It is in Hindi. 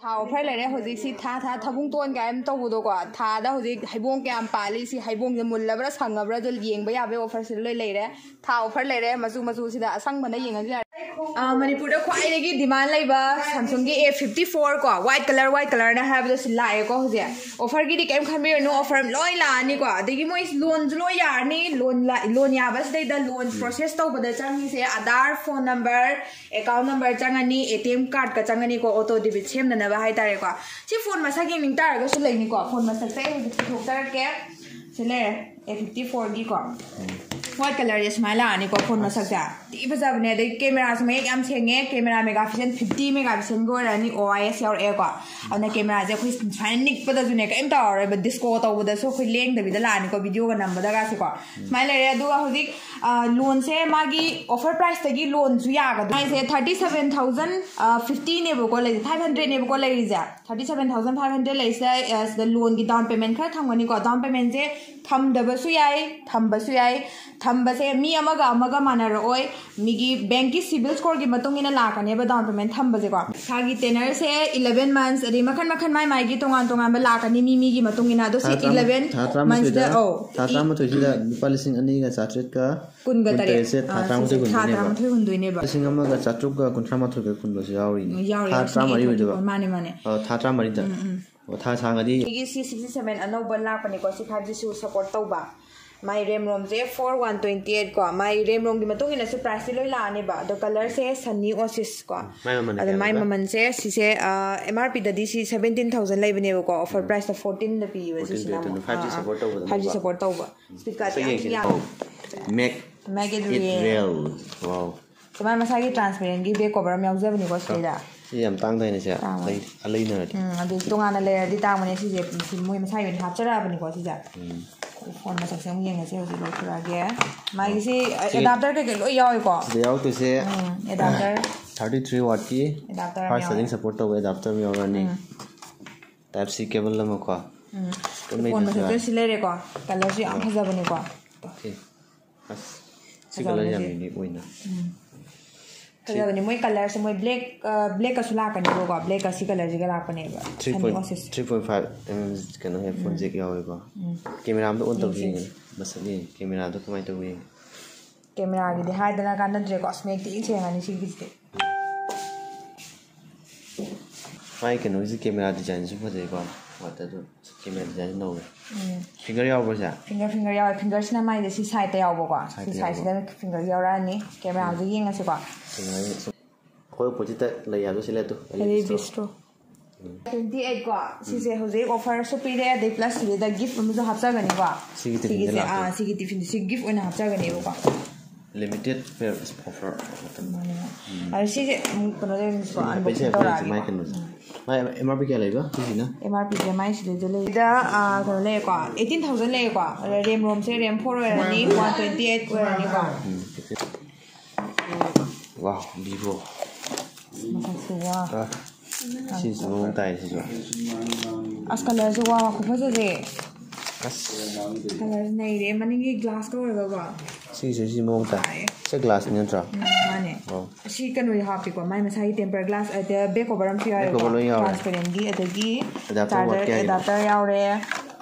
था ऑफर ले रहे होजी सी था थबुंग तोन गायम तौबदो को था दा होजी हाइबोंग क्याम पाली सी हाइबोंग जे मुल्लबरा संगबरा जो येंगबा याबे ऑफर से लोय ले रहे था ऑफर ले रहे मजू मजू सिदा असंग बना येंगा मणिपुर दा ख्वाइदगी डिमांड लेबा सैमसंग की A54 को व्हाइट कलर ना हाबदो सि लाए को होजे ऑफर की केम खनबिरनो ऑफर लोय लानी को अदगी मोइ लोन जो लोय यारनी लोन याबस दा लोन प्रोसेस तौबदा चंगी से Aadhaar phone number account number चंगनी ATM कार्ड का चंगनी को ऑटो डेबिट सेमनबा हाय तारे को सी फोन मसा गेमिंग तारगसु लेनी को फोन मसा से थोकतारके से ले A54 की को व्हाइट कलर ये स्माइल आनी को फोन मसा जा ती बजाबने दे कैमरा से में याम सेंगे कैमरा मेगापिक्सल 50 मेगापिक्सल गो रानी OIS यार ए को अने कैमरा जे खोइ फाइन निक पदा जुने कैम तावर बे डिस्को तौबदा सो खोइ लेंग दबिदा लानी को वीडियो का नंबर दगा से को स्माइल रे दुगा होजिक लोन से मागी ऑफर प्राइस तगी लोन जु यागा माइ से 37050 ने को ले 500 ने को ले जा 37500 ले से लोन की डाउन पेमेंट खरा थंगनी को डाउन पेमेंट से थम दबसु याई थंबसु याई थंबसे मी अमगा मानरओय मिगी बैंक की सिविल स्कोर की मतुंगिना लाकने डाउन पेमेंट थंबसे को थागी टेनर से 11 मंथ्स अदि मखन माइ माइ की तोंगान लाकनी मी की मतुंगिना दो 11 मंथ्स द ओ थात्रा मथोय सिदा रुपा 2,200 का कुनगा तरे से थात्रा मथोय हुंदुइने बा 1,400 का 1,300 का कुनबो यावरी थात्रा मरी होदो माने थात्रा मरी द ओ था सांगदी की C67 अनौबा लाकने को 5G सु सपोर्ट तौबा माई रेम रोम से 4128 को माई रेम रोम की मतुंग इन से प्राइस लोय लाने बा द कलर से सनी ओसिस को माई ममन से सिसे MRP ददी सी 17,000 लेबने को ऑफर प्राइस 14 द पी वसे सिना 5G सपोर्ट तौबा स्पीड का मैक रियल वाओ समाय मसा की ट्रांसपेरेंट की बैक कवर में यावजबनी को सेदा यम तांग दाइने से अलैनरदि अदु तोंगाना लेरदि तांगने सिजे मोय मसा इन हाचराबनी को सिजा फोन में सक्सेस येंगे से होजी लोथरागे मागी से एडाप्टर के लो याव को याव तो से एडाप्टर 33 वाट की एडाप्टर फास्ट चार्जिंग सपोर्ट तो एडाप्टर में और रनिंग टाइप सी केबल लम को फोन में सक्सेस सिलेरे को कलर से आम फजबने को ओके बस सी कलर यामी ओइना फजबने मोय कलर से मोय ब्लैक का सुला कने को ब्लैक का सी कलर जिगा लापने बा 3.5 कनो है फोन जे यावे को कैमरा में ऑन तौबी बस नि कैमरा तो कमाय तौबी कैमरा की हाइदना कान ड्रे कॉस्मेटिक ती छेगानी सी गिते फाइ कनो जी कैमरा डिजाइन से फजे को वाटा तो कैमरा डिजाइन नो फिंगर याव बजा फिंगर याव फिंगर सिना माइ दे सी साइड ते याव को सी साइड से फिंगर याव रानी कैमरा जो येंगा से को कोई पोजिटा ले यादो सिले तो अरे बिस्ट्रो 28 को सिसे होजे ऑफर सो पीरे दे प्लस दे द गिफ्ट में जो हापसा गनी को सिगी टिफिन सि गिफ्ट ओना हापसा गनी को लिमिटेड फेयर ऑफर अरे सिजे कोनो दे सो अनबॉक्सिंग तोरा माय MRP क्या लेगा किसी ना MRP के माइ सिले जो ले दा कोनो ले को 18000 ले को रैम रोम से रैम 4 रनी 128 को रनी को वाह vivo मसा सी जो ताई सी जो अस कलर जो वा को फजे जे अस कलर नहीं रे मनिंगी ग्लास को रगा सी मोंग ताई से ग्लास ने ट्रा माने सी कनो हापी को माइ मसाई टेम्पर ग्लास अ बैक ओवर हम फियर ट्रांसपेरेंट गी अदगी चार्जर एडाप्टर यावरे